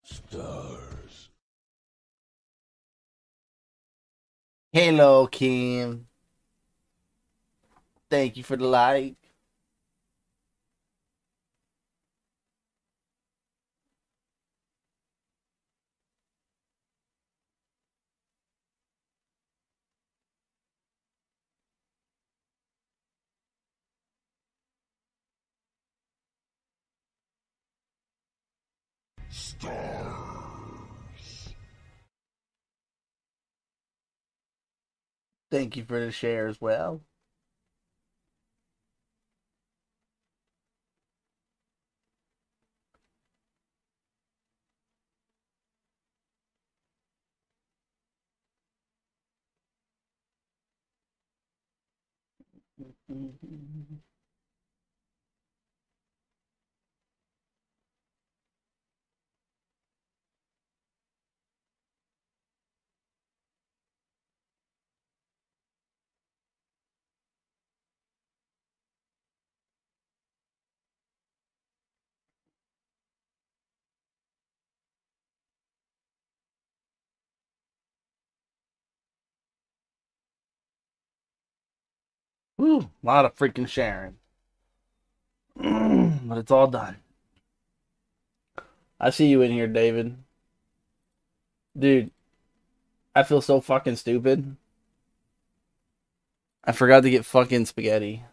Stars. Hello, Kim. Thank you for the like. Stars. Thank you for the share as well. Woo, a lot of freaking sharing. But it's all done. I see you in here, David. Dude, I feel so fucking stupid. I forgot to get fucking spaghetti.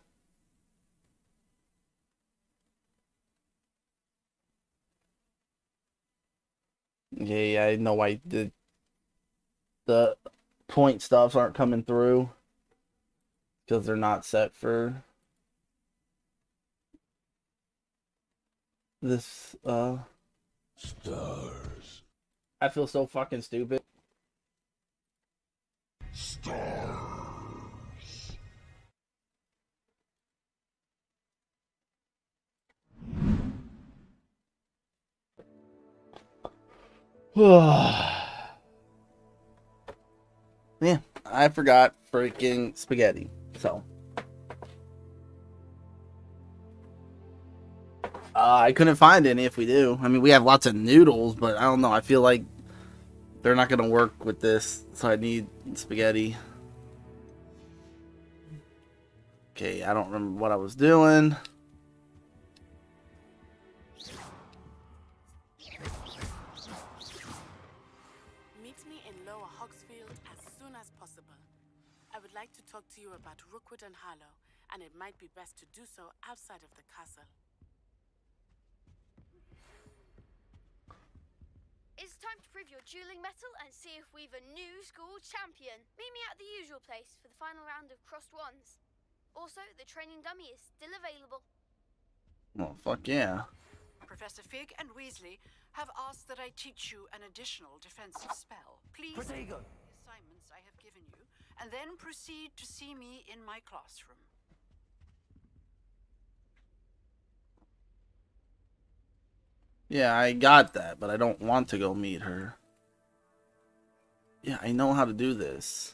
Yeah, I know why the point stuffs aren't coming through because they're not set for this. Stars. I feel so fucking stupid. Stars. Yeah, I forgot freaking spaghetti. So I couldn't find any if we do. I mean, we have lots of noodles, but I don't know. I feel like they're not going to work with this, so I need spaghetti. Okay, I don't remember what I was doing. Meet me in Lower Hogsfield as soon as possible. I would like to talk to you about Rookwood and Harlow, and it might be best to do so outside of the castle. It's time to prove your dueling mettle and see if we've a new school champion. Meet me at the usual place for the final round of crossed wands. Also, the training dummy is still available. Oh, fuck yeah. Professor Fig and Weasley have asked that I teach you an additional defensive spell. Please Protego. the assignments I have given you, and then proceed to see me in my classroom. Yeah, I got that, but I don't want to go meet her. Yeah, I know how to do this.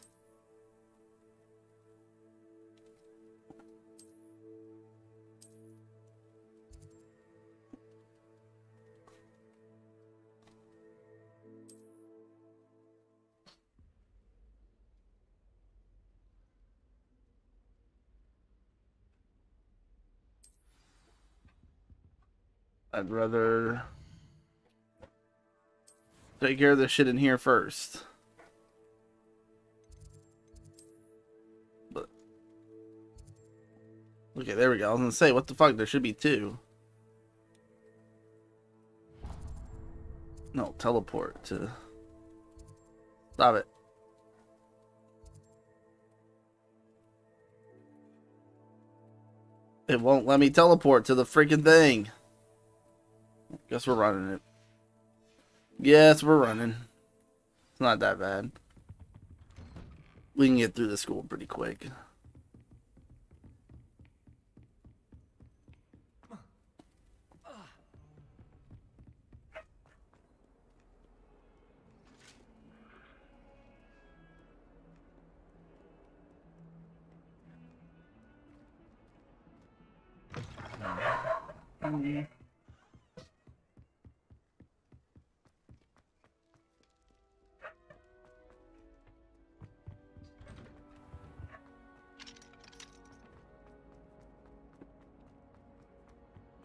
I'd rather take care of this shit in here first. But okay, there we go. I was gonna say, what the fuck? There should be two. No, teleport to. Stop it. It won't let me teleport to the freaking thing. Guess we're running it. Yes, we're running. It's not that bad. We can get through the school pretty quick.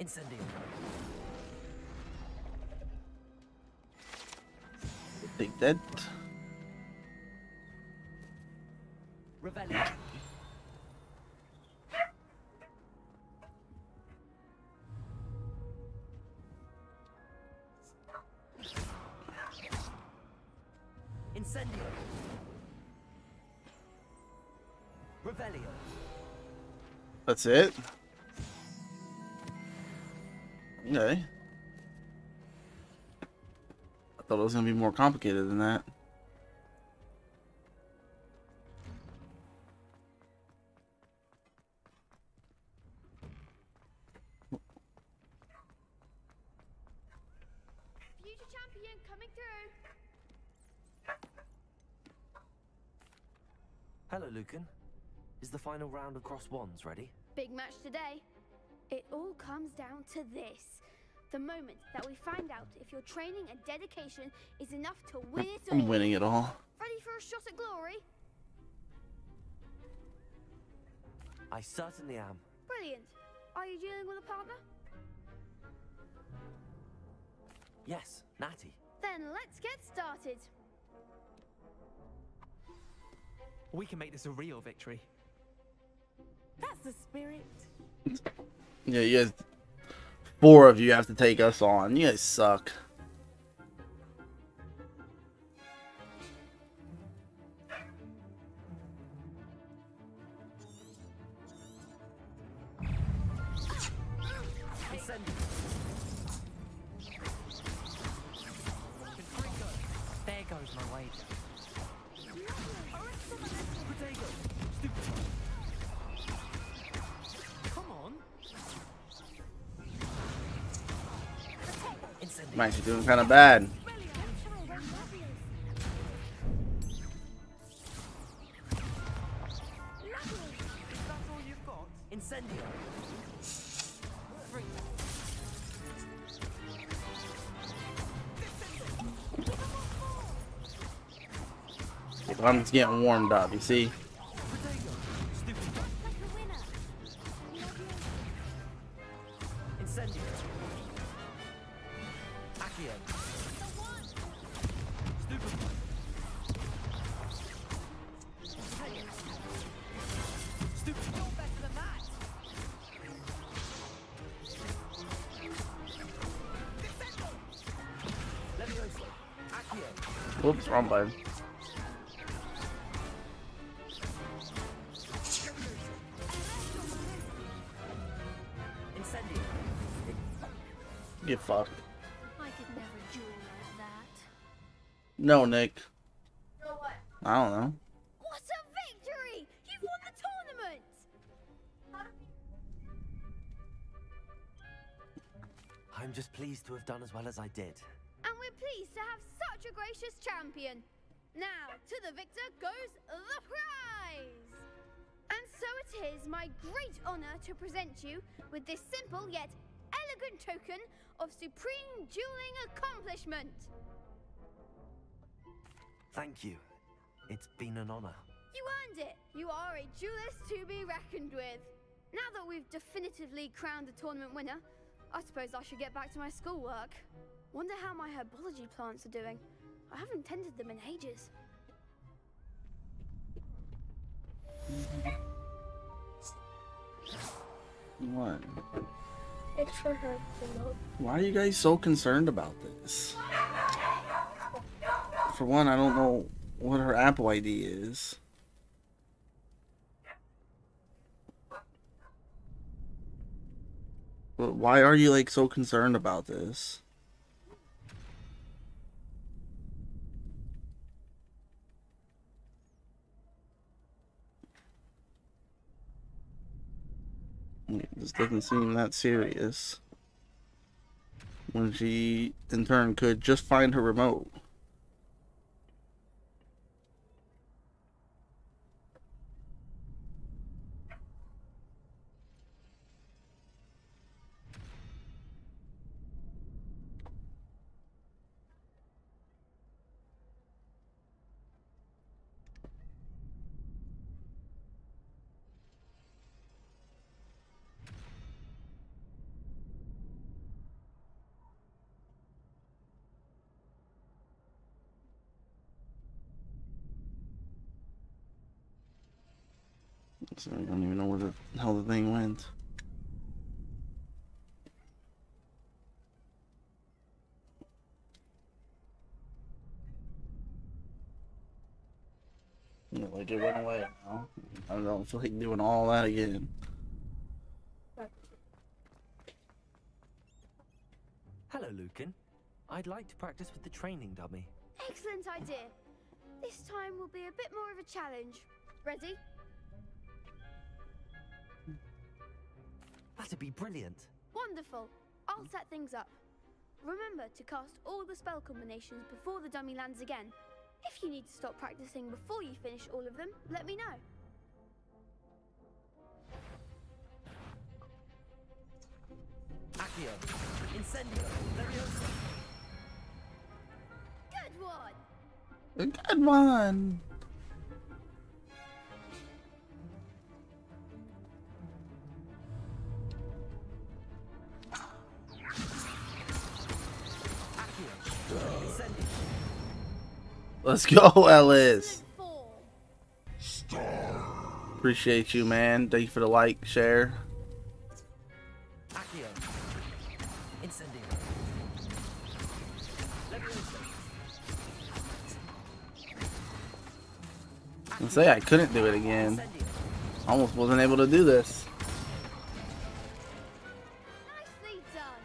Incendio. Take that. Revelio. Incendio. Revelio. That's it? Okay. I thought it was gonna be more complicated than that. Future champion coming through. Hello, Lucan. Is the final round of Cross Wands ready? Big match today. It all comes down to this. The moment that we find out if your training and dedication is enough to win it all. I'm winning it all. Ready for a shot at glory? I certainly am. Brilliant. Are you dealing with a partner? Yes, Natty. Then let's get started. We can make this a real victory. That's the spirit. Yeah, you guys, 4 of you have to take us on. You guys suck. Incendio. There goes my wager. Protego. Come on. Incendio. I'm actually doing kind of bad. That's all you've got? Incendio. I'm just getting warmed up, you see? Protego. Stupid. Incendio. Accio. Stupid. Stupid. You're better than that. Levioso. Accio. Whoops, wrong button. Incendio. Get fucked. I could never duel like that. No, Nick. No what? I don't know. What a victory! You've won the tournament! I'm just pleased to have done as well as I did. And we're pleased to have such a gracious champion. Now, to the victor goes the prize! And so it is my great honor to present you with this simple yet elegant token of supreme dueling accomplishment. Thank you. It's been an honor. You earned it. You are a duelist to be reckoned with. Now that we've definitively crowned the tournament winner, I suppose I should get back to my schoolwork. Wonder how my herbology plants are doing. I haven't tended them in ages. What? It's for her to know. Why are you guys so concerned about this? For one, I don't know what her Apple ID is. But why are you like so concerned about this? This doesn't seem that serious. When she, in turn, could just find her remote. So I don't even know where the hell the thing went. Yeah, like it went away now. I don't feel like doing all that again. Hello, Lucan. I'd like to practice with the training dummy. Excellent idea. This time will be a bit more of a challenge. Ready? That'd be brilliant. Wonderful. I'll set things up. Remember to cast all the spell combinations before the dummy lands again. If you need to stop practicing before you finish all of them, let me know. Accio. Incendio. Leviosa. Good one! A good one! Accio. Incendio. Let's go, Ellis! Form. Appreciate you, man. Thank you for the like, share. Accio. Incendio. Leviosa. I say I couldn't do it again. Incendio. Almost wasn't able to do this. Nicely done.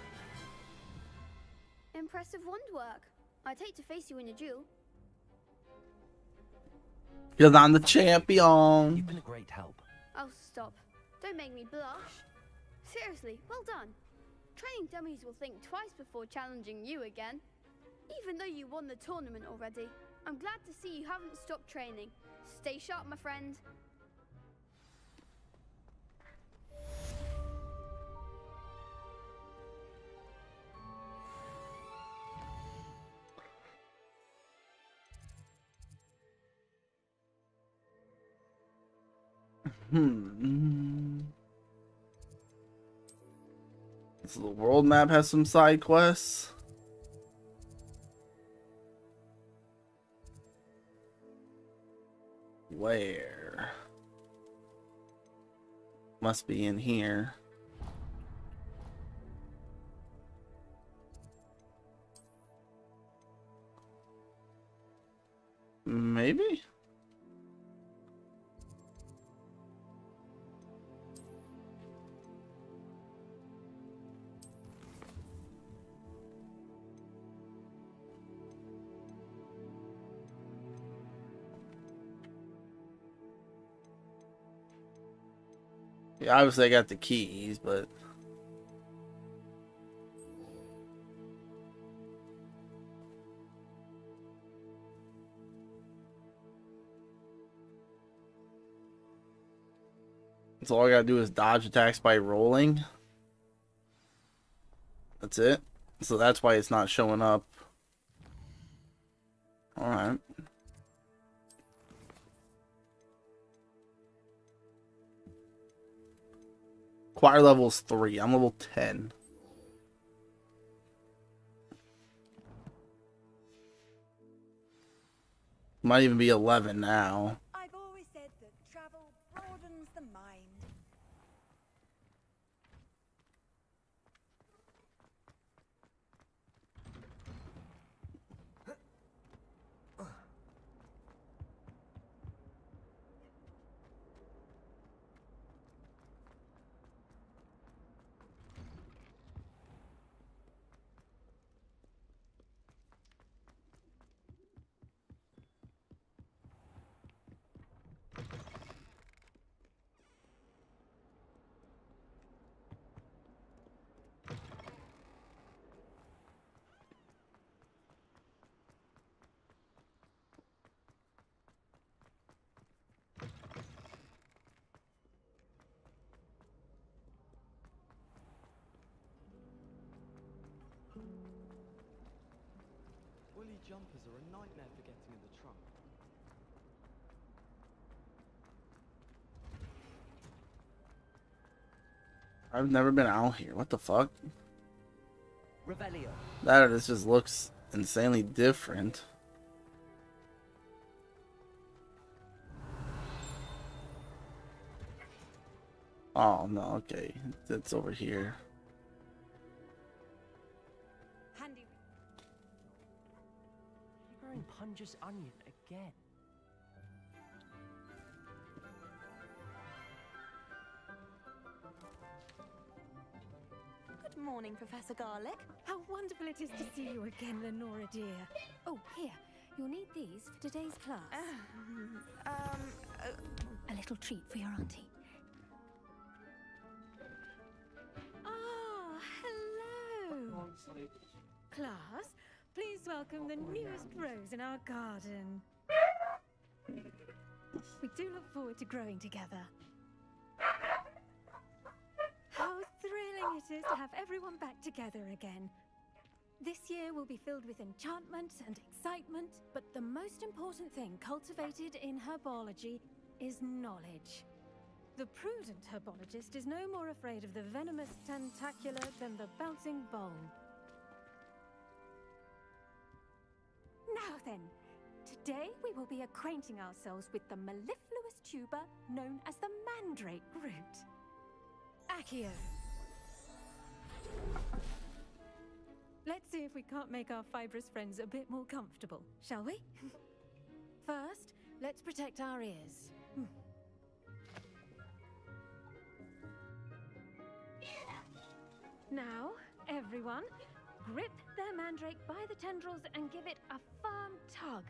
Impressive wand work. I'd hate to face you in a duel. Because I'm the champion. You've been a great help. Oh, stop. Don't make me blush. Seriously, well done. Training dummies will think twice before challenging you again. Even though you won the tournament already, I'm glad to see you haven't stopped training. Stay sharp, my friend. So the world map has some side quests. Where? Must be in here. Maybe? Yeah, obviously I got the keys, but so all I gotta do is dodge attacks by rolling. That's it. So that's why it's not showing up. Alright. Choir level's 3. I'm level 10. Might even be 11 now. I've always said that travel broadens the mind. Woolly jumpers are a nightmare for getting in the trunk. I've never been out here. What the fuck? Revelio. That or this just looks insanely different. Oh no, okay. That's over here. Handy. You're growing Punja's onion again. Good morning, Professor Garlick. How wonderful it is to see you again, Lenora dear. Oh, here. You'll need these for today's class. A little treat for your auntie. Ah, hello. Class, please welcome the newest rose in our garden. We do look forward to growing together. How thrilling it is to have everyone back together again. This year will be filled with enchantment and excitement, but the most important thing cultivated in herbology is knowledge. The prudent herbologist is no more afraid of the venomous tentacular than the bouncing bulb. Now then, today we will be acquainting ourselves with the mellifluous tuber known as the mandrake root. Accio. Let's see if we can't make our fibrous friends a bit more comfortable, shall we? First, let's protect our ears. Now, everyone, grip their mandrake by the tendrils and give it a firm tug.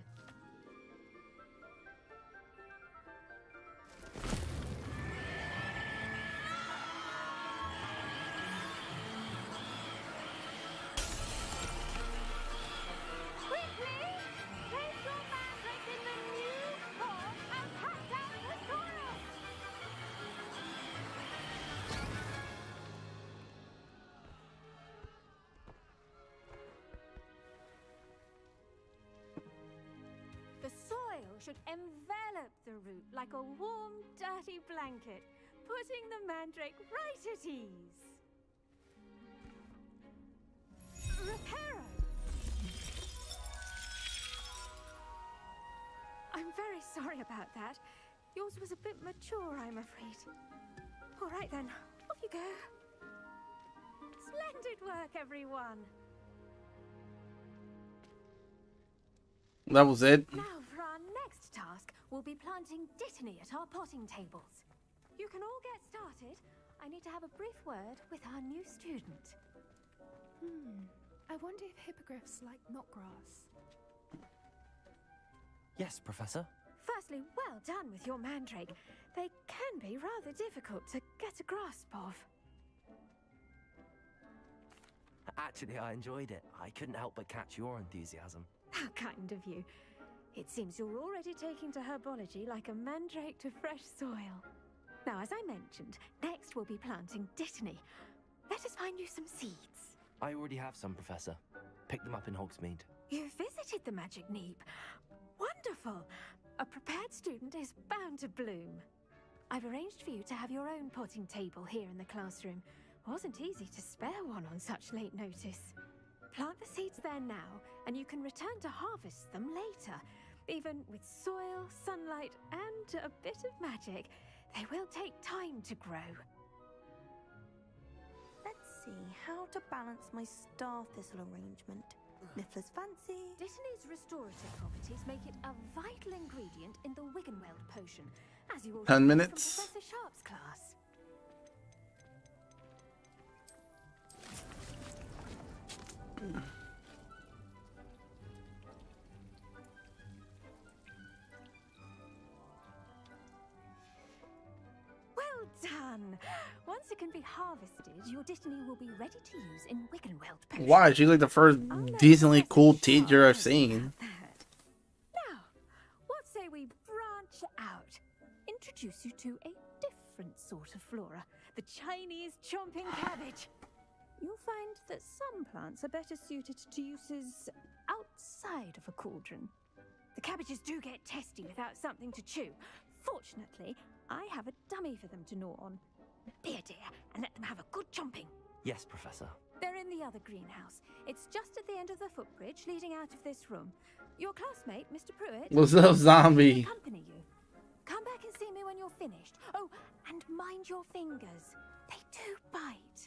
Should envelop the root like a warm, dirty blanket, putting the mandrake right at ease. Reparo! I'm very sorry about that. Yours was a bit mature, I'm afraid. All right then, off you go. Splendid work, everyone. That was it. Now for our next task, we'll be planting dittany at our potting tables. You can all get started. I need to have a brief word with our new student. I wonder if hippogriffs like knotgrass. Yes, Professor. Firstly, well done with your mandrake. They can be rather difficult to get a grasp of. Actually, I enjoyed it. I couldn't help but catch your enthusiasm. How kind of you. It seems you're already taking to herbology like a mandrake to fresh soil. Now, as I mentioned, next we'll be planting dittany. Let us find you some seeds. I already have some, Professor. Picked them up in Hogsmeade. You visited the Magic Neep. Wonderful! A prepared student is bound to bloom. I've arranged for you to have your own potting table here in the classroom. Wasn't easy to spare one on such late notice. Plant the seeds there now, and you can return to harvest them later. Even with soil, sunlight, and a bit of magic, they will take time to grow. Let's see how to balance my star thistle arrangement. Niffler's fancy. Dittany's restorative properties make it a vital ingredient in the Wiggenweld potion, as you all 10 know minutes. from Professor Sharp's class. Well done! Once it can be harvested, your dittany will be ready to use in Wiggenweld potion. Why? She's like the first decently cool teacher I've seen. Now, what say we branch out? Introduce you to a different sort of flora, the Chinese chomping cabbage. You'll find that some plants are better suited to uses outside of a cauldron. The cabbages do get testy without something to chew. Fortunately, I have a dummy for them to gnaw on. Here, dear, and let them have a good chomping. Yes, Professor. They're in the other greenhouse. It's just at the end of the footbridge leading out of this room. Your classmate, Mr. Pruitt, What's up, zombie? will accompany you. Come back and see me when you're finished. Oh, and mind your fingers. They do bite.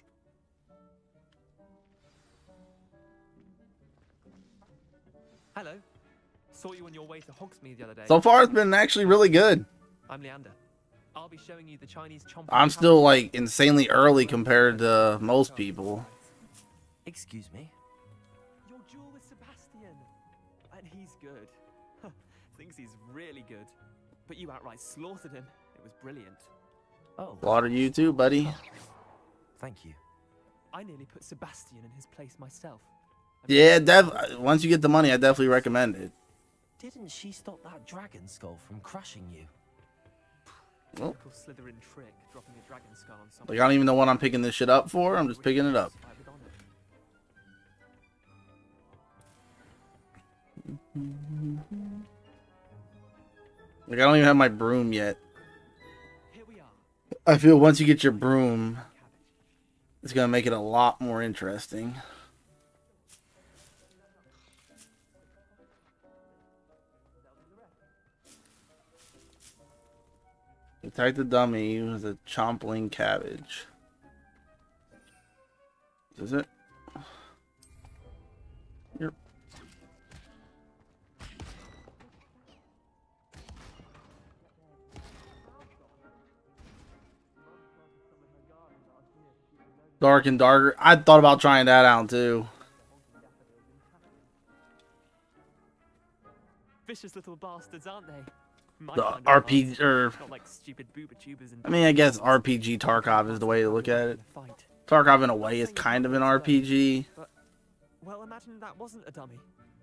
Hello. Saw you on your way to Hogsmeade the other day. So far, it's been actually really good. I'm Leander. I'll be showing you the Chinese chomping. I'm still like insanely early compared to most people. Excuse me. Your duel with Sebastian. And he's good. Thinks he's really good. But you outright slaughtered him. It was brilliant. Oh. Slaughter you too, buddy. Thank you. I nearly put Sebastian in his place myself. Yeah, once you get the money, I definitely recommend it. Didn't she stop that dragon skull from crushing you? Oh. Typical Slytherin trick, dropping a dragon skull on someone. Like, I don't even know what I'm picking this shit up for. I'm just picking it up. Like, I don't even have my broom yet. I feel once you get your broom, it's gonna make it a lot more interesting. Attack the dummy with a chompling cabbage. Is it? Yep. Dark and darker. I thought about trying that out too. Vicious little bastards, aren't they? The RPG, or not like stupid booba tubers and I mean, I guess RPG Tarkov is the way to look at it. Tarkov, in a way, is kind of an RPG. But, well, imagine that wasn't a dummy.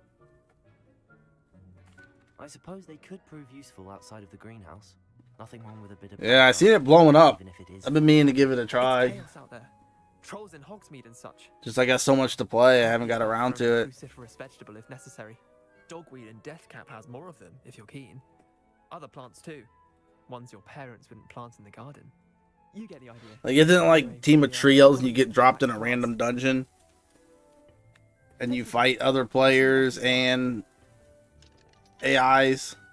I suppose they could prove useful outside of the greenhouse. Nothing wrong with a bit of. Yeah, I seen it blowing up. Even if it is. I've been meaning to give it a It's try. chaos out there. Trolls in Hogsmeade and such. Just I got so much to play, I haven't got around to it. Cruciferous vegetable if necessary. Dogweed and deathcap has more of them if you're keen. Other plants too. Ones your parents wouldn't plant in the garden. You get the idea. Like, isn't it like Team of Trios and you get dropped in a random dungeon? And you fight other players and AIs?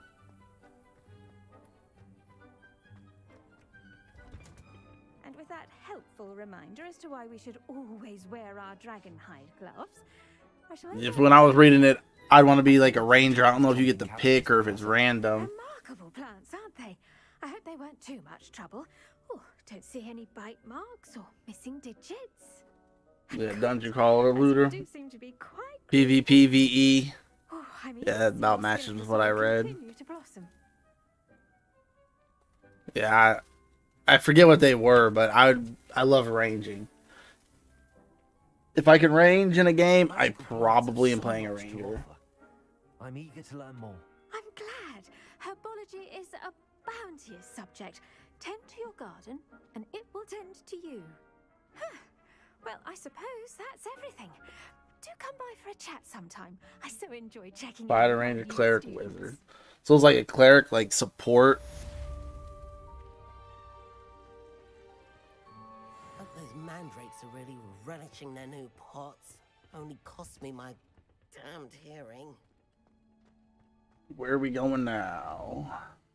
And with that helpful reminder as to why we should always wear our dragonhide gloves, I shall If when I was reading it, I'd want to be like a ranger. I don't know if you get to pick or if it's random. remarkable plants, aren't they? I hope they weren't too much trouble. Oh, don't see any bite marks or missing digits. Yeah, dungeon crawler looter. Do seem to be quite PvPvE. Oh, I mean, Yeah, that about matches with what I read. continue to blossom. Yeah, I forget what they were, but I love ranging. If I can range in a game, I probably am playing a ranger. I'm eager to learn more. I'm glad. Herbology is a bounteous subject. Tend to your garden, and it will tend to you. Huh. Well, I suppose that's everything. Do come by for a chat sometime. I so enjoy checking. Spider ranger, cleric, wizard. So it's like a cleric, like support. Hope those mandrakes are really relishing their new pots. Only cost me my damned hearing. Where are we going now?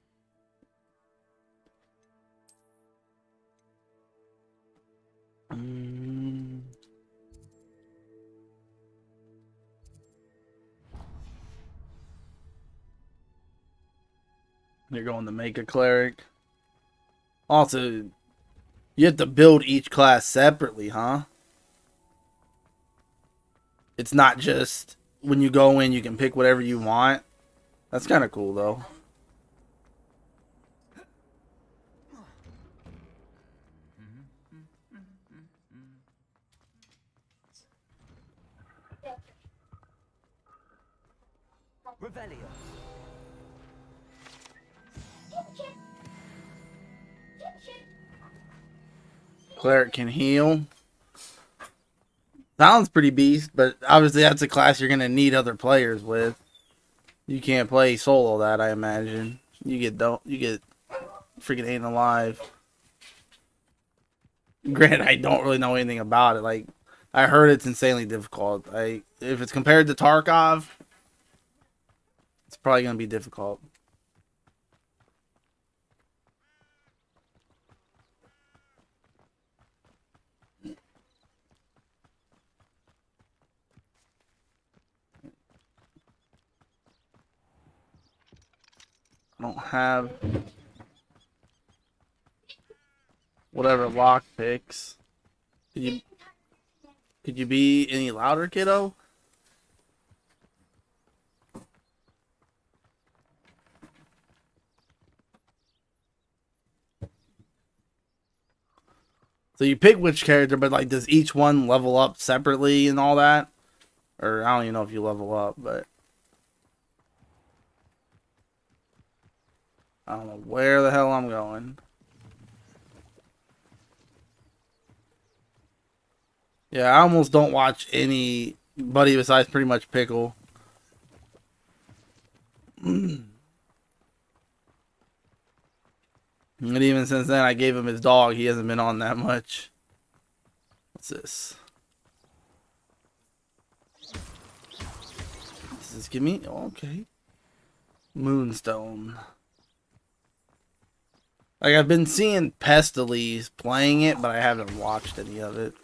You're going to make a cleric. Also, you have to build each class separately, huh? It's not just when you go in, you can pick whatever you want. That's kind of cool, though. Revelio. Cleric can heal. Sounds pretty beast, but obviously that's a class you're gonna need other players with. You can't play solo that, I imagine. You get freaking ain't alive. Granted, I don't really know anything about it. Like, I heard it's insanely difficult. If it's compared to Tarkov, it's probably gonna be difficult. don't have whatever lock picks. Could you be any louder, kiddo? So you pick which character, but like, does each one level up separately and all that? Or I don't even know if you level up, but I don't know where the hell I'm going. Yeah, I almost don't watch anybody besides pretty much Pickle. And even since then, I gave him his dog. He hasn't been on that much. What's this? Does this give me? Oh, okay. Moonstone. Like, I've been seeing Pestilise playing it, but I haven't watched any of it.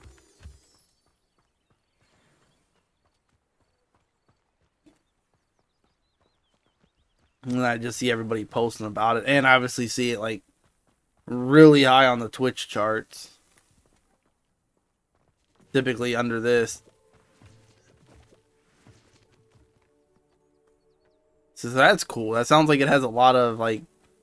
And I just see everybody posting about it. And I obviously see it, like, really high on the Twitch charts. Typically under this. So that's cool. That sounds like it has a lot of, like,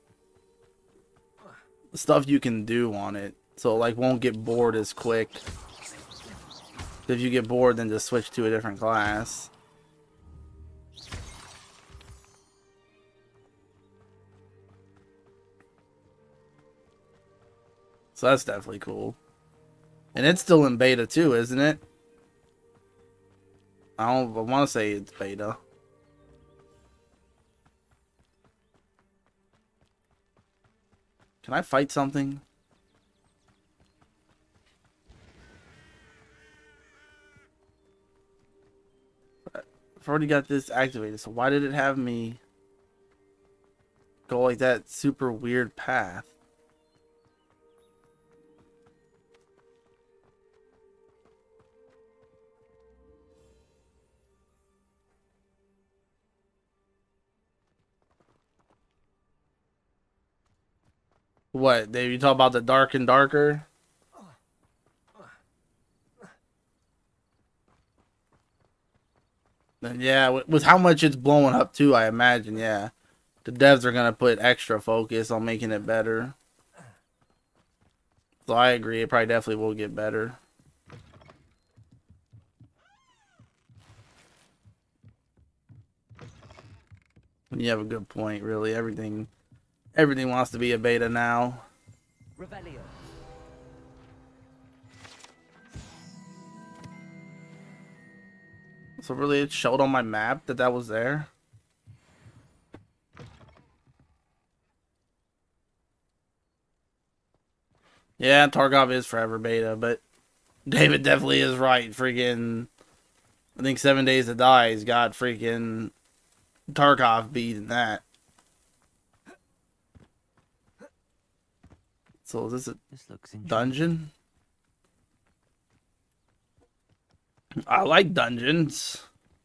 stuff you can do on it. So, like, won't get bored as quick. If you get bored, then just switch to a different class. So that's definitely cool. And it's still in beta too, isn't it? I want to say it's beta. Can I fight something? I've already got this activated, so why did it have me go like that super weird path? What, Dave? You talk about the dark and darker? Then yeah, with how much it's blowing up too, I imagine, yeah. The devs are gonna put extra focus on making it better. So I agree, it probably definitely will get better. You have a good point, really. Everything wants to be a beta now. Revelio. So really it showed on my map that was there? Yeah, Tarkov is forever beta, but David definitely is right. Freaking, I think 7 Days to Die's got freaking Tarkov beat in that. So is this a dungeon? I like dungeons.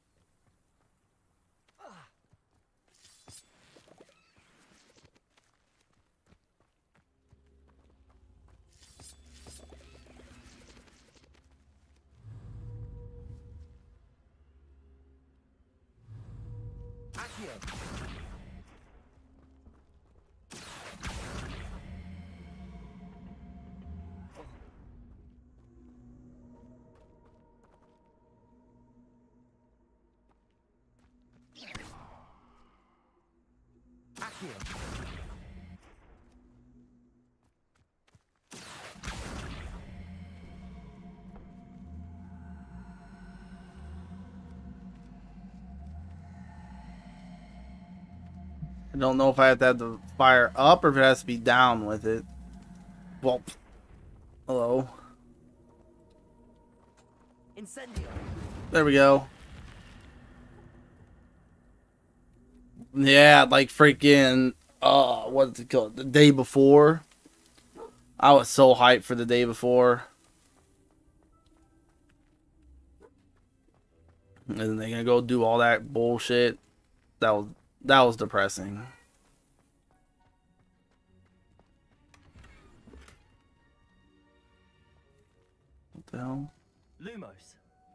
I don't know if I have to have the fire up or if it has to be down with it. Well, hello. Incendio. There we go. Yeah, like freaking, what's it called? The day before. I was so hyped for the day before. And then they're gonna go do all that bullshit. That was depressing. hell? Lumos.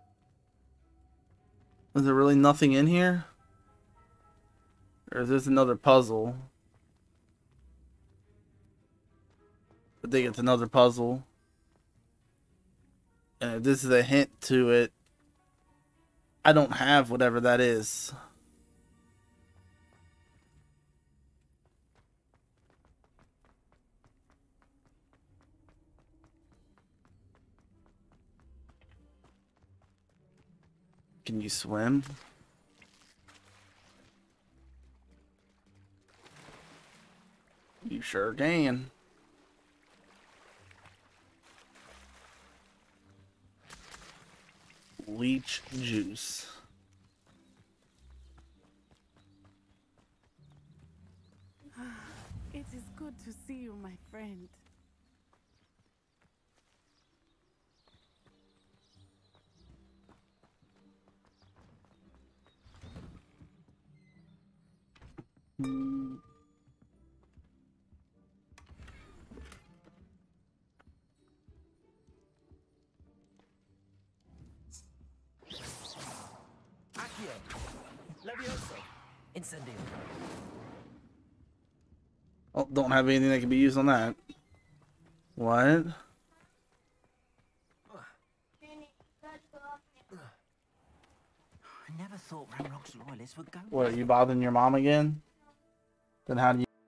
Is there really nothing in here? Or is this another puzzle? I think it's another puzzle. And if this is a hint to it, I don't have whatever that is. Can you swim? You sure can. Leech juice. It is good to see you, my friend. Accio. Levioso. Incendio. Oh, don't have anything that can be used on that. What? I never thought Ranrock's loyalists would go. What, are you bothering your mom again? Then how do you...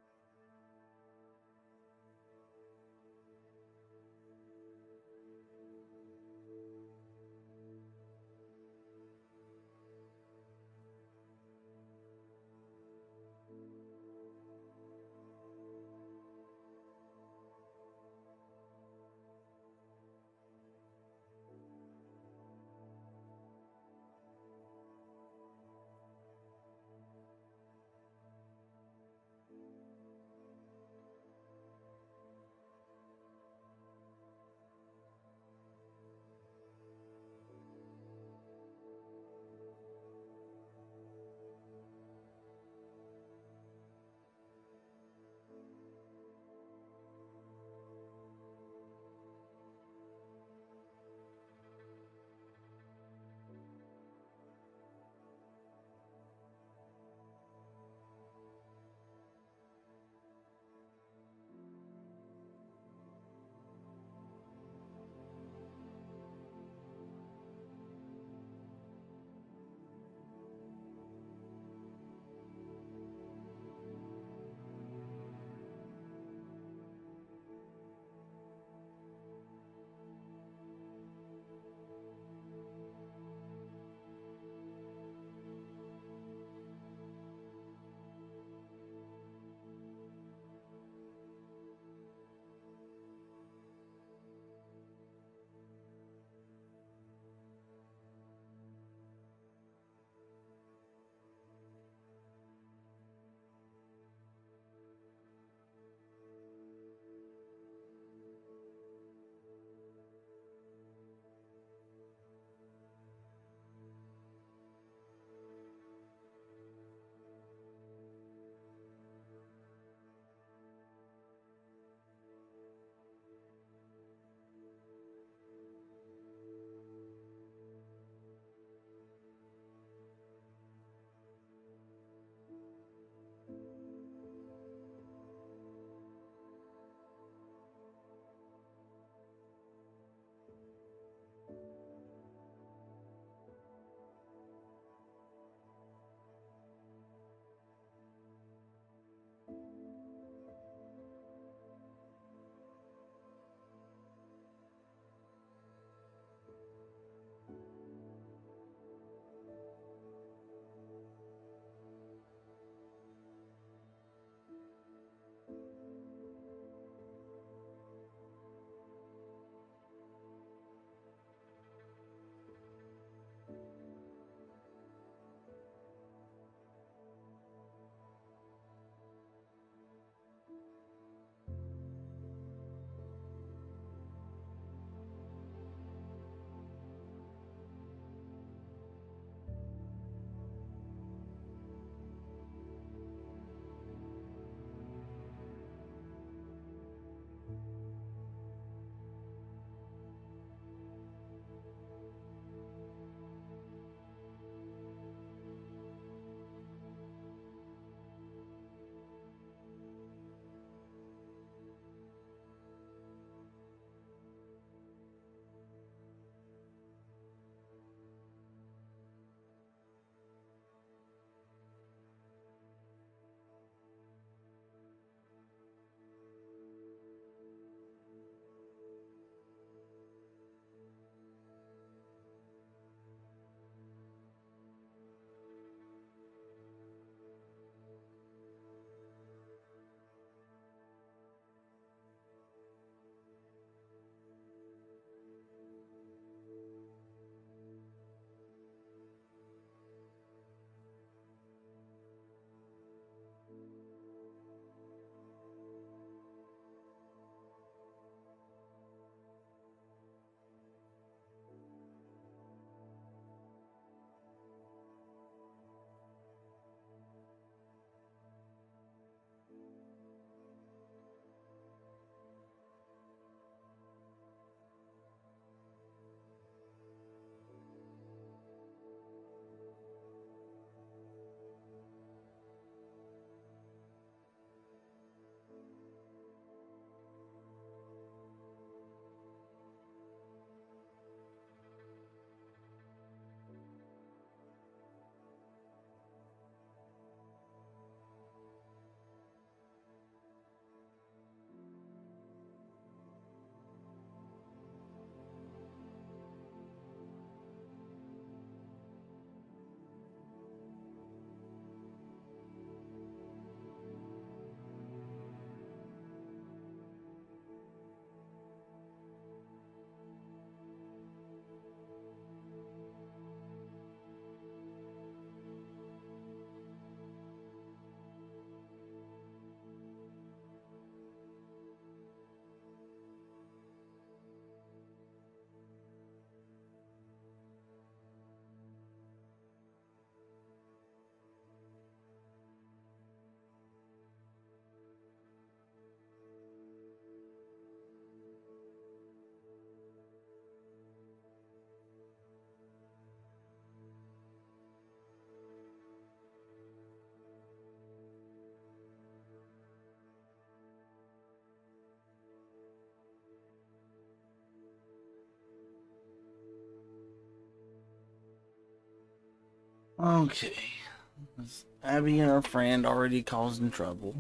Okay. Abby and her friend already causing trouble.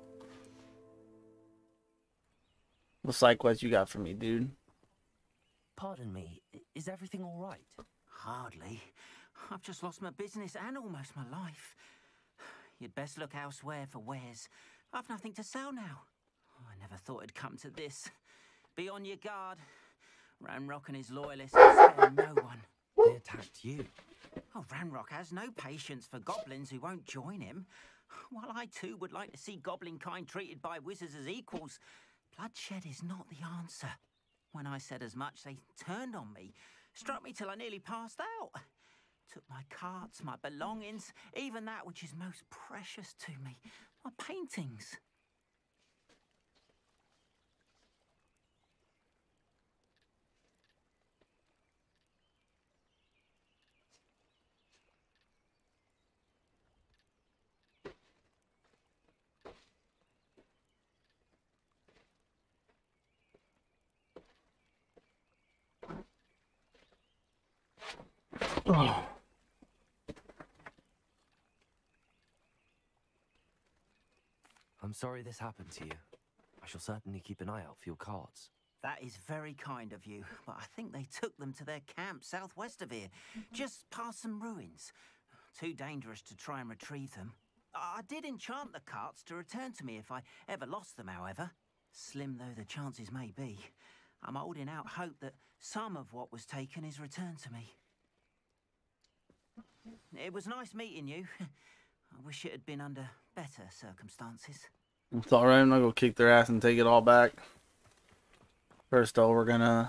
What side quest you got for me, dude? Pardon me, is everything all right? Hardly. I've just lost my business and almost my life. You'd best look elsewhere for wares. I've nothing to sell now. I never thought it'd come to this. Be on your guard. Ranrock and his loyalists will spare no one. They attacked you. Oh, Ranrock has no patience for goblins who won't join him. While I too would like to see goblin kind treated by wizards as equals, bloodshed is not the answer. When I said as much, they turned on me, struck me till I nearly passed out. Took my carts, my belongings, even that which is most precious to me, my paintings. Oh. I'm sorry this happened to you. I shall certainly keep an eye out for your cards. That is very kind of you, but I think they took them to their camp southwest of here, just past some ruins. Too dangerous to try and retrieve them. I did enchant the carts to return to me if I ever lost them, however. Slim though the chances may be, I'm holding out hope that some of what was taken is returned to me. It was nice meeting you. I wish it had been under better circumstances. It's alright, I'm not gonna kick their ass and take it all back. First though, we're gonna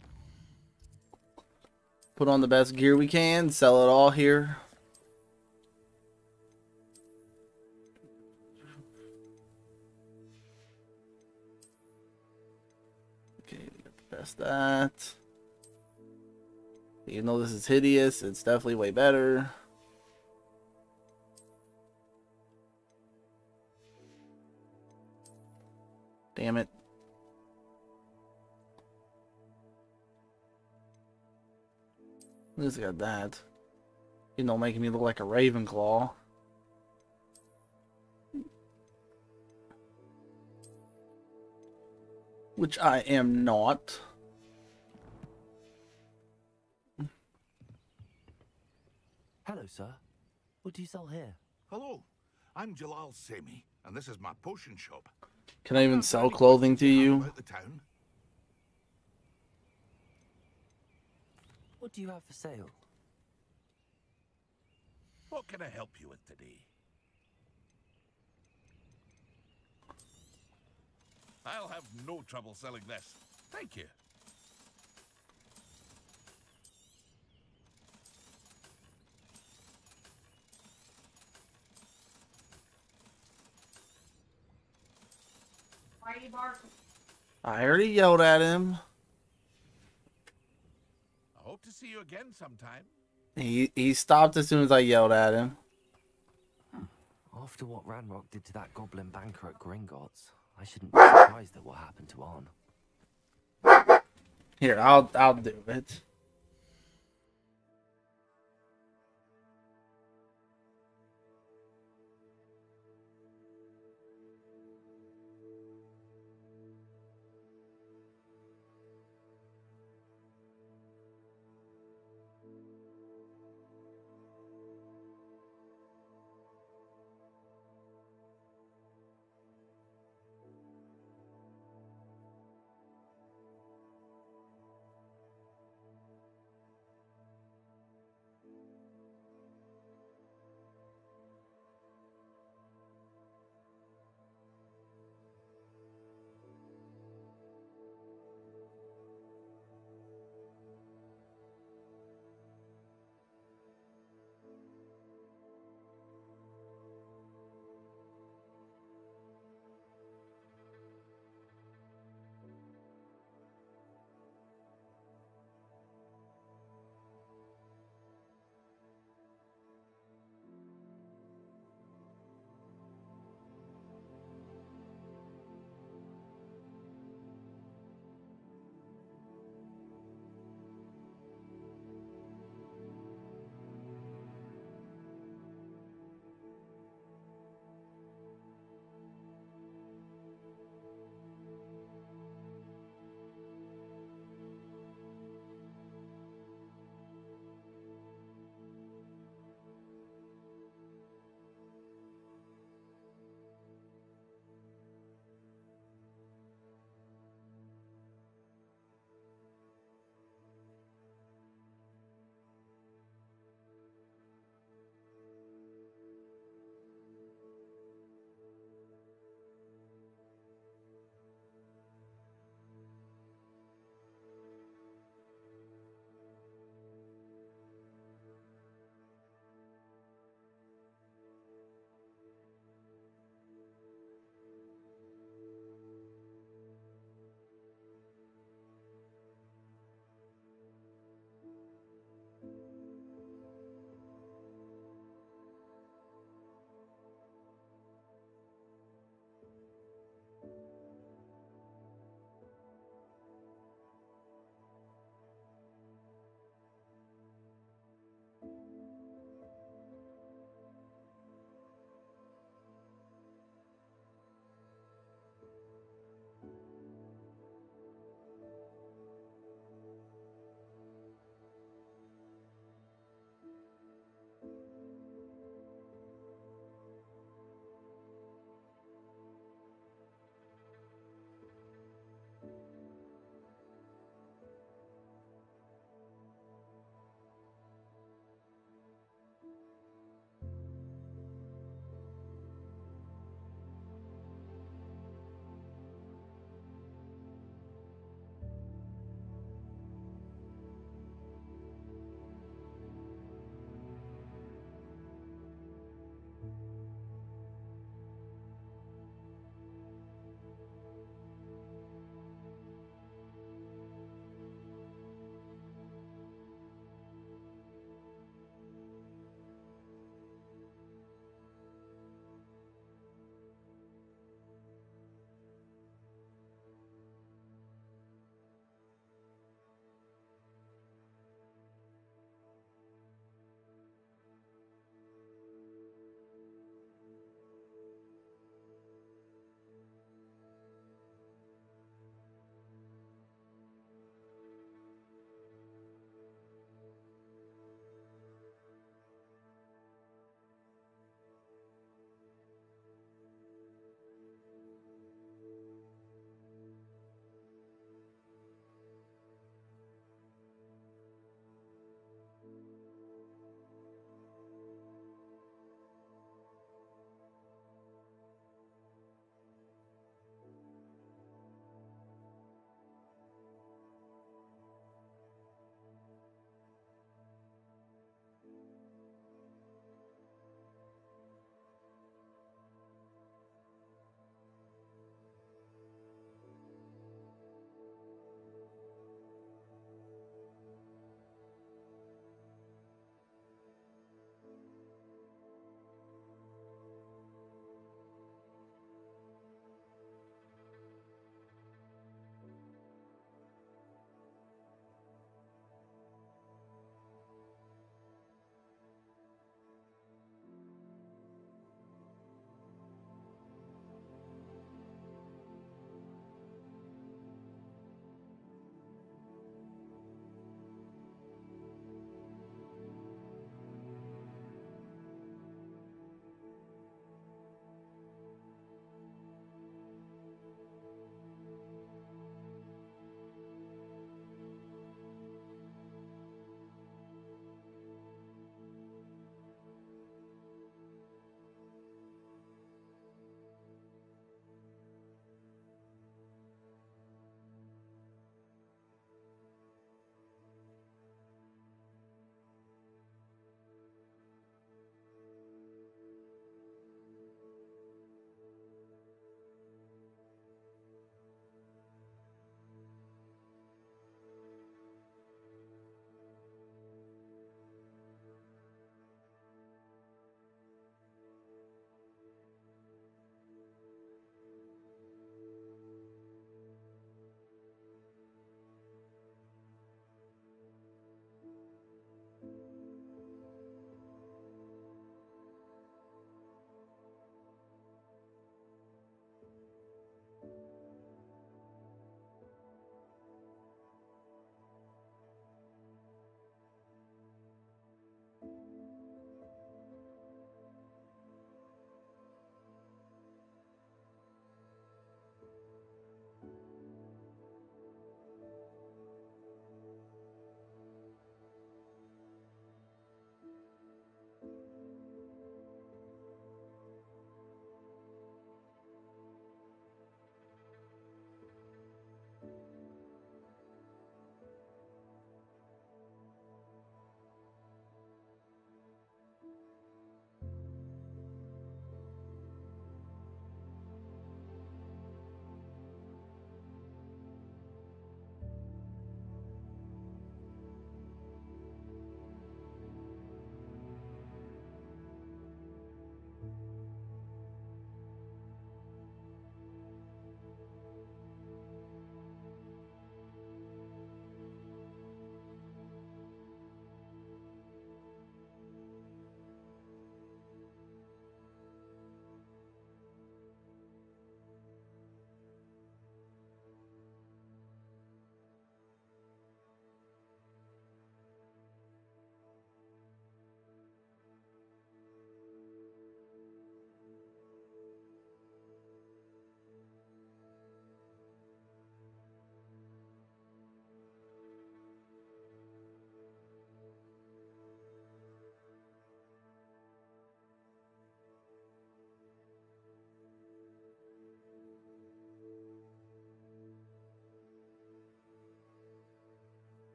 put on the best gear we can, sell it all here. Okay, we got the best that. Even though this is hideous, it's definitely way better. Damn it. At least I got that. You know, making me look like a Ravenclaw. Which I am not. Hello, sir. What do you sell here? Hello, I'm Jalal Semi, and this is my potion shop. Can I even sell clothing to you? About the town? What do you have for sale? What can I help you with today? I'll have no trouble selling this. Thank you. Why are you barking? I already yelled at him. I hope to see you again sometime. He stopped as soon as I yelled at him. After what Ranrock did to that goblin banker at Gringotts, I shouldn't be surprised at what happened to Arn. Here, I'll do it.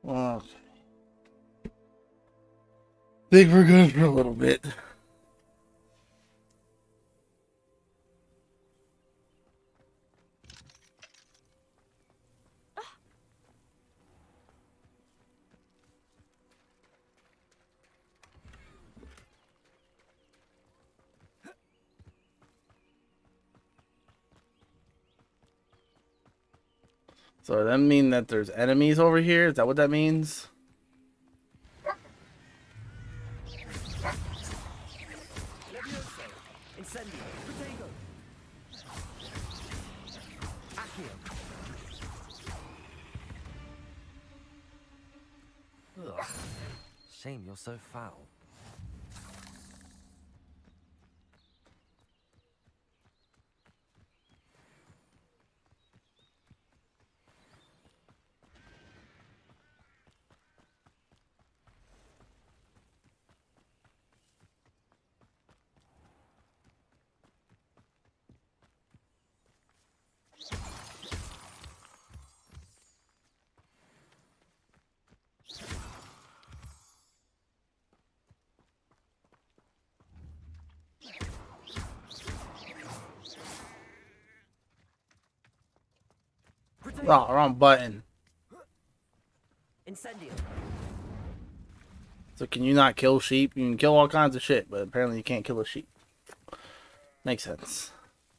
Okay. Think we're good for a little bit. So does that mean that there's enemies over here? Is that what that means? Ugh. Shame you're so foul. Oh, wrong button. Incendio. So can you not kill sheep? You can kill all kinds of shit, but apparently you can't kill a sheep. Makes sense.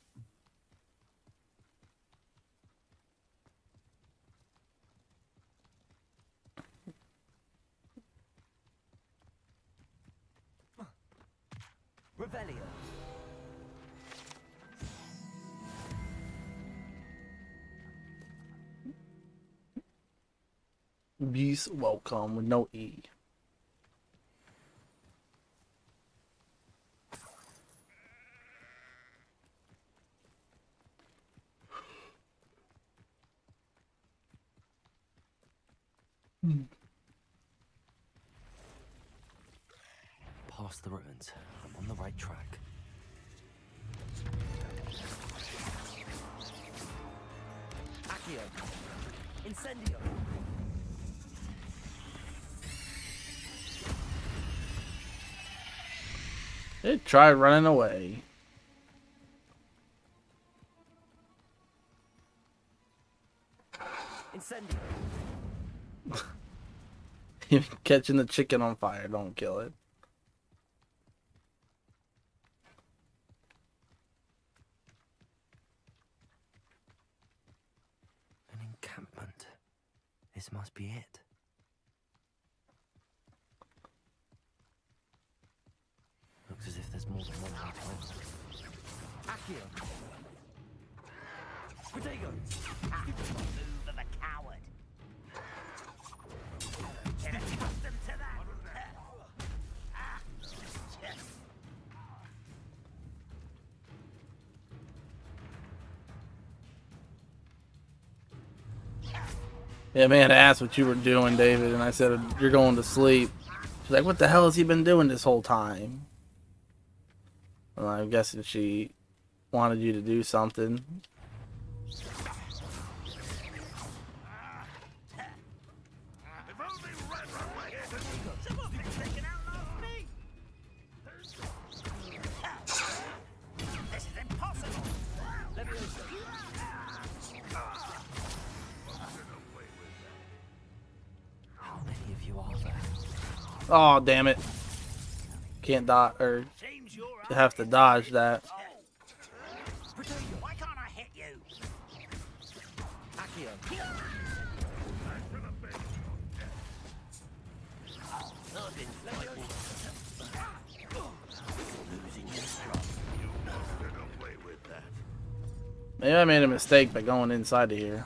Revelio. Beast welcome with no E. Past the ruins. I'm on the right track. Accio. Incendio. It tried running away. Incendio. Even catching the chicken on fire, don't kill it. An encampment. This must be it. Looks as if there's more than one way to enter. Accio. Protego. Move of a coward. Get accustomed to that. Yeah, man, I asked what you were doing, David, and I said, you're going to sleep. She's like, what the hell has he been doing this whole time? Well, I'm guessing she wanted you to do something. This is impossible. How many of you are there? Oh, damn it. Can't dodge, or you have to dodge that. Why can't I hit you? Accio. Maybe I made a mistake by going inside of here.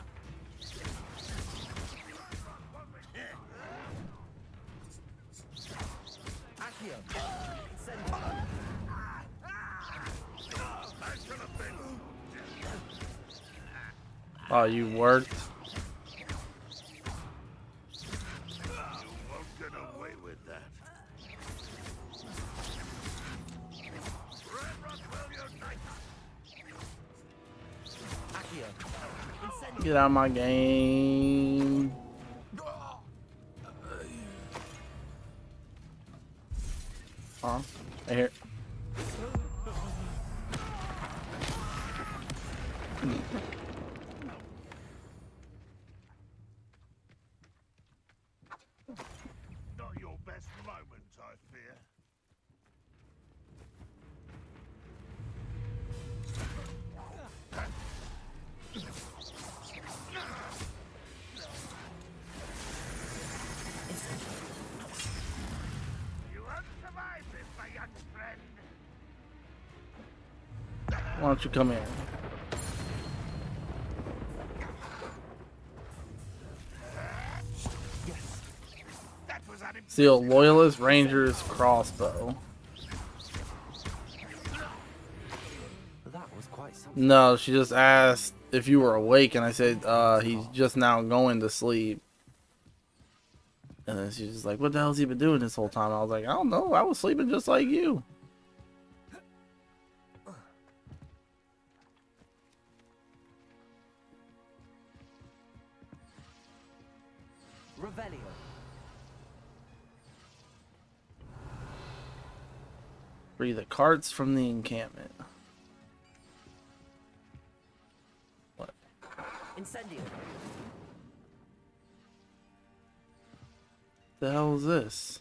Oh, you worked? Get out of my game. Huh? I hear. Not your best moment, I fear. You won't survive this, my young friend. Why don't you come here? Seal Loyalist Ranger's crossbow. That was quite something. No, she just asked if you were awake, and I said he's just now going to sleep. And then she's just like, "What the hell's he been doing this whole time?" I was like, "I don't know. I was sleeping just like you." Revelio. Free the carts from the encampment. What? Incendio. The hell is this?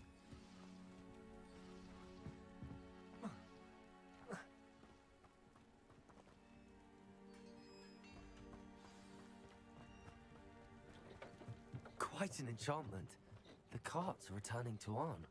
Quite an enchantment. The carts are returning to Arn.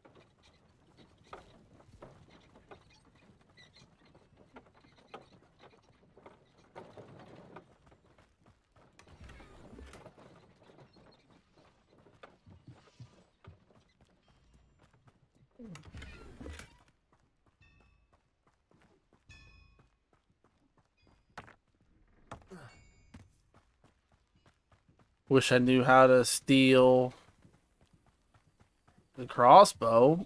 Wish I knew how to steal the crossbow.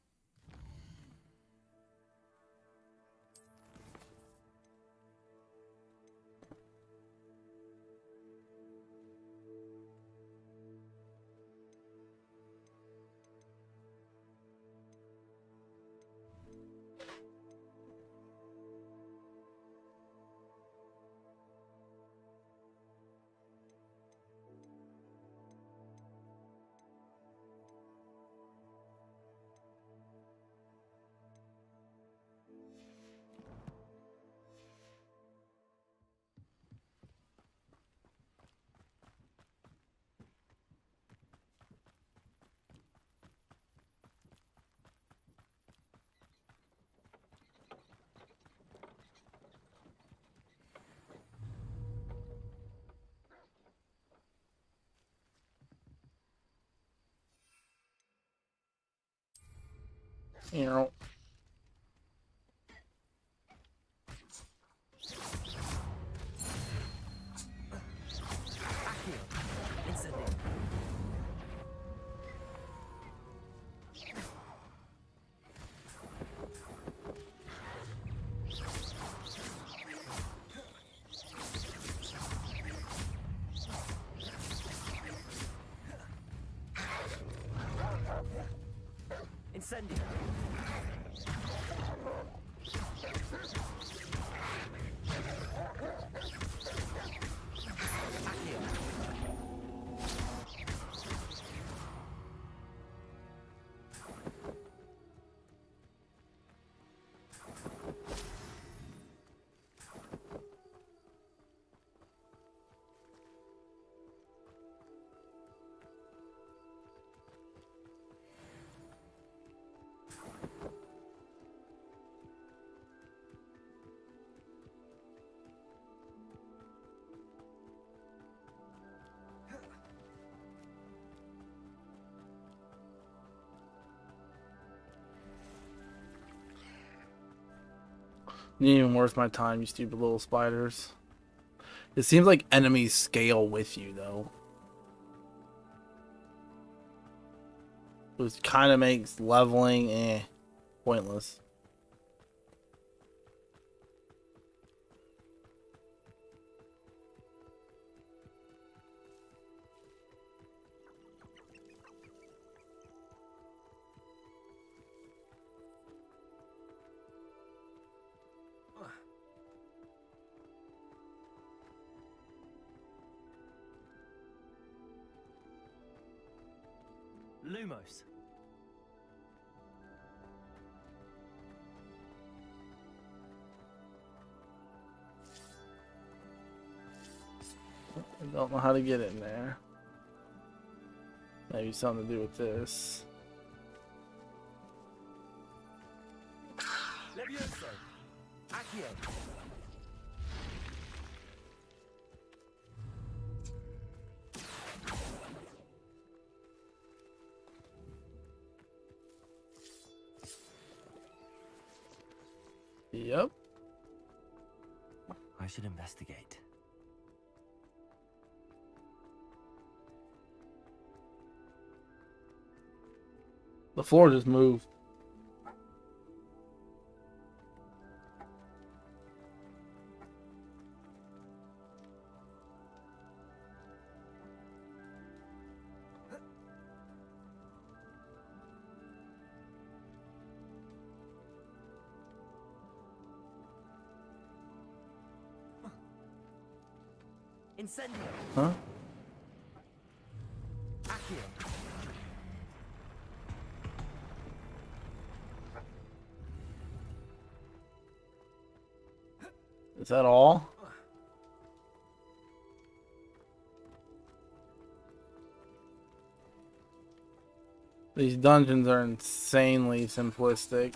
You know. Incendio. You didn't even worth my time, you stupid little spiders. It seems like enemies scale with you, though. Which kind of makes leveling, pointless. Lumos. I don't know how to get in there. Maybe something to do with this. Levioso. Accio. Yep. I should investigate. The floor just moved. Incendio. Huh? Accio. Is that all? These dungeons are insanely simplistic.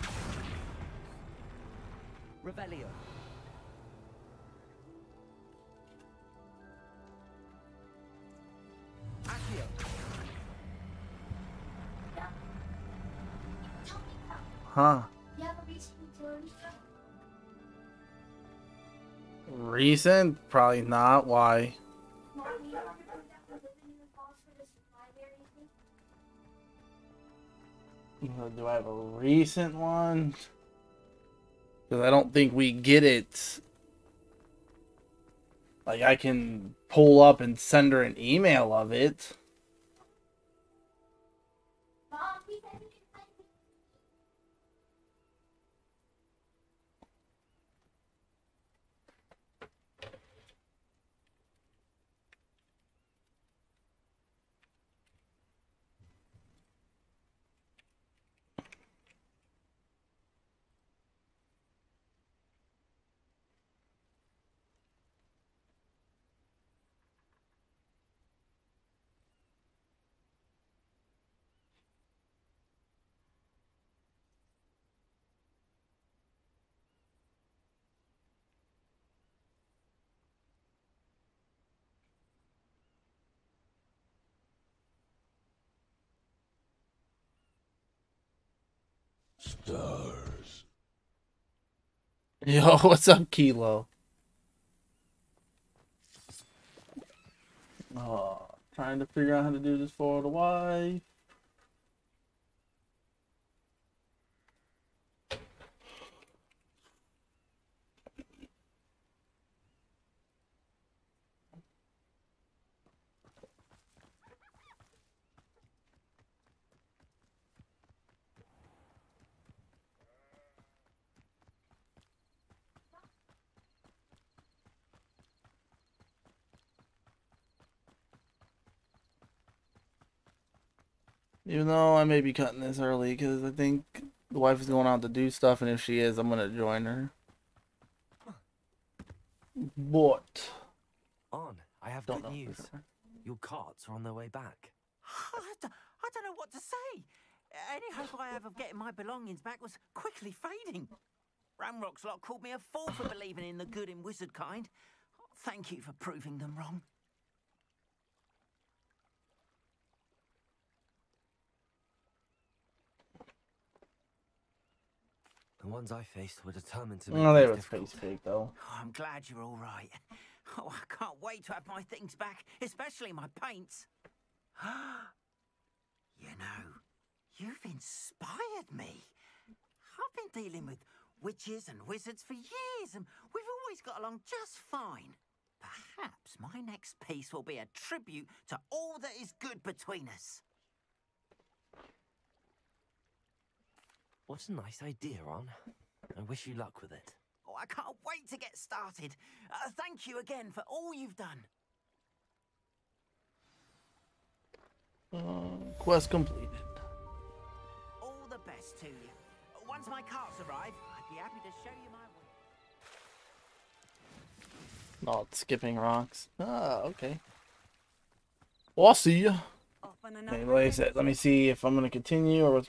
Revelio. Accio. Huh. Recent? Probably not. Why? Do I have a recent one? Because I don't think we get it. Like, I can pull up and send her an email of it. Stars. Yo, what's up, Kilo? Oh, trying to figure out how to do this for the wife. Even though I may be cutting this early because I think the wife is going out to do stuff, and if she is, I'm going to join her. What? On, I have Don't good know. news. Your carts are on their way back. I don't know what to say. Any hope I have of getting my belongings back was quickly fading. Ranrock's lot called me a fool for believing in the good in wizard kind. Thank you for proving them wrong. The ones I faced were determined to make Oh, they things were difficult. space fake though. Oh, I'm glad you're all right. Oh, I can't wait to have my things back, especially my paints. You know, you've inspired me. I've been dealing with witches and wizards for years, and we've always got along just fine. Perhaps my next piece will be a tribute to all that is good between us. What a nice idea, Ron. I wish you luck with it. Oh, I can't wait to get started. Thank you again for all you've done. Quest completed. All the best to you. Once my carts arrive, I'd be happy to show you my way. Not skipping rocks. Ah, okay. Well, I'll see ya. Okay, like I said, let me see if I'm gonna continue or what's.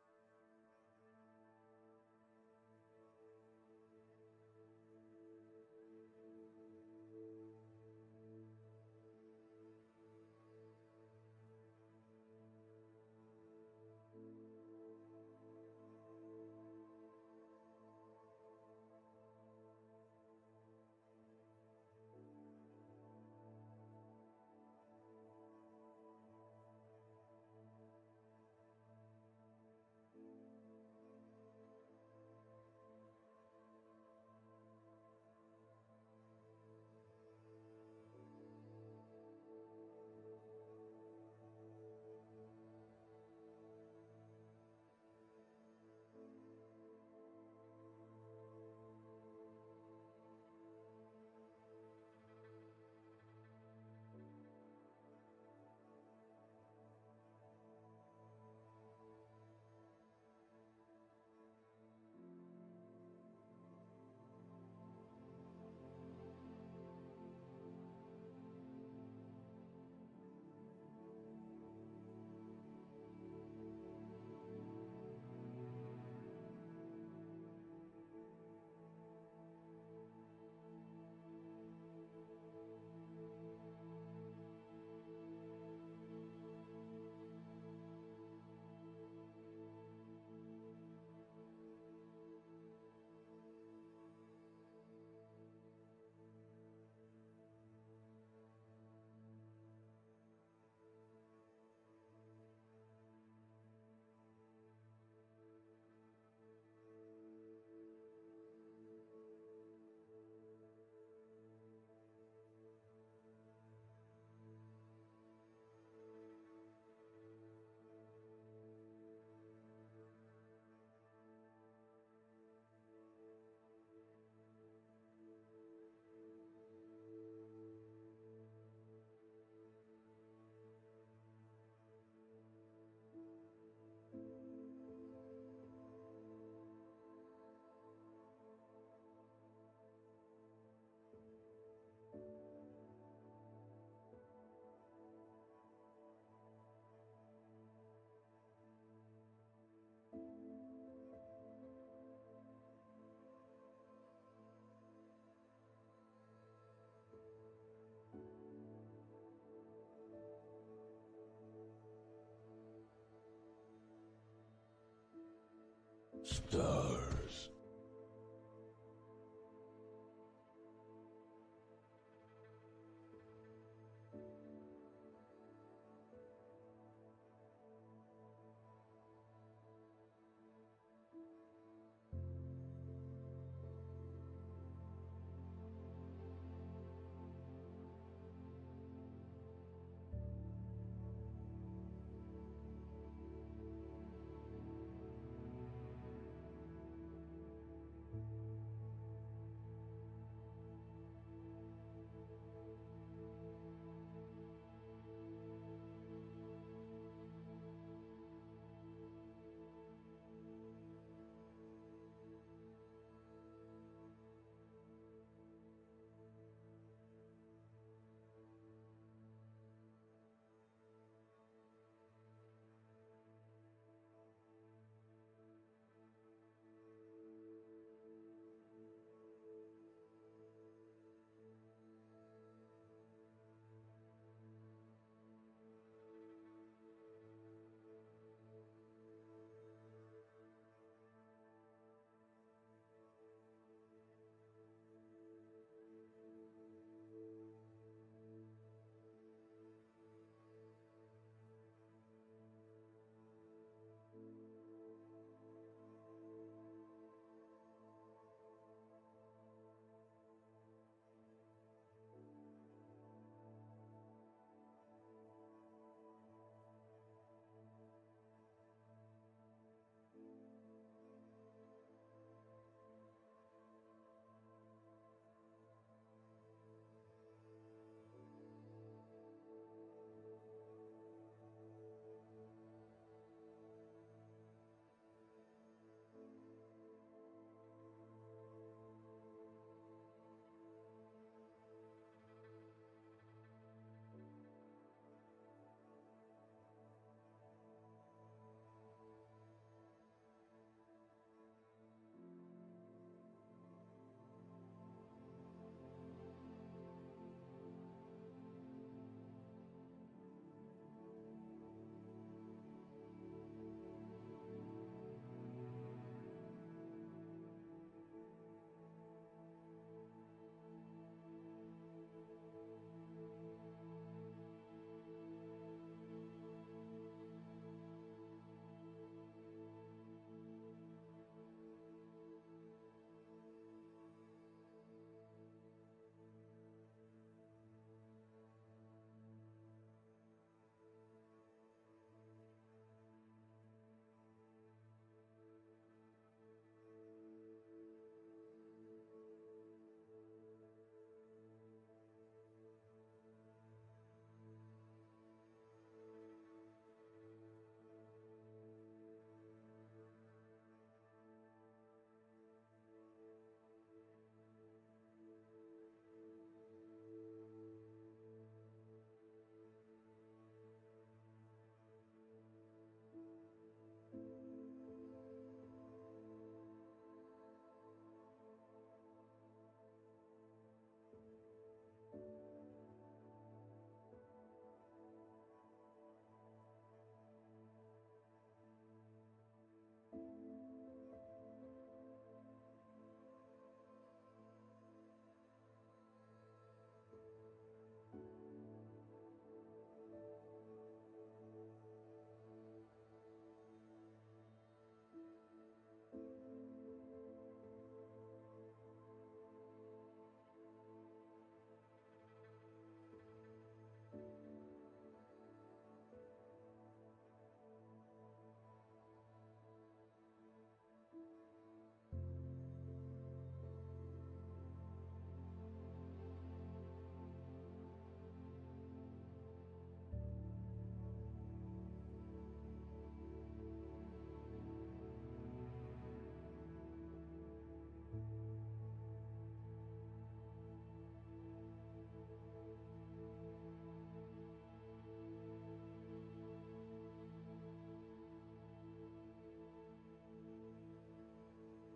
Stars.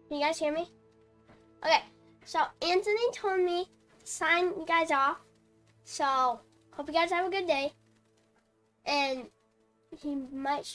Can you guys hear me? Okay, so Anthony told me to sign you guys off. So, hope you guys have a good day. And he might